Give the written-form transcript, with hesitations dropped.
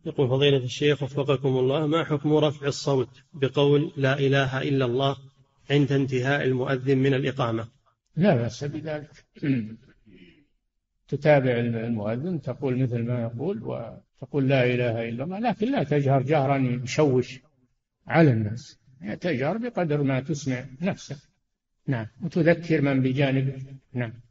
يقول فضيلة الشيخ وفقكم الله، ما حكم رفع الصوت بقول لا إله إلا الله عند انتهاء المؤذن من الإقامة؟ لا بأس بذلك، تتابع المؤذن، تقول مثل ما يقول وتقول لا إله إلا الله، لكن لا تجهر جهرا يشوش على الناس، تجهر بقدر ما تسمع نفسك. نعم، وتذكر من بجانبك. نعم.